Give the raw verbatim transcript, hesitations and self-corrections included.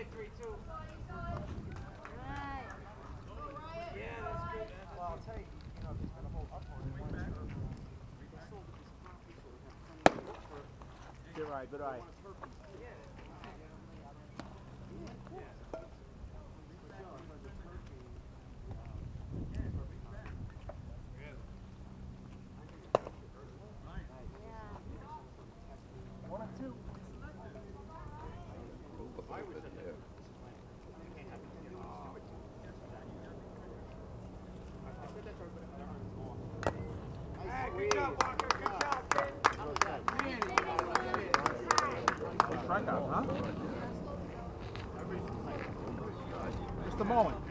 Good eye, good eye. One and two. Good job, Walker. Good job, kid. Strikeout, huh? Just a moment.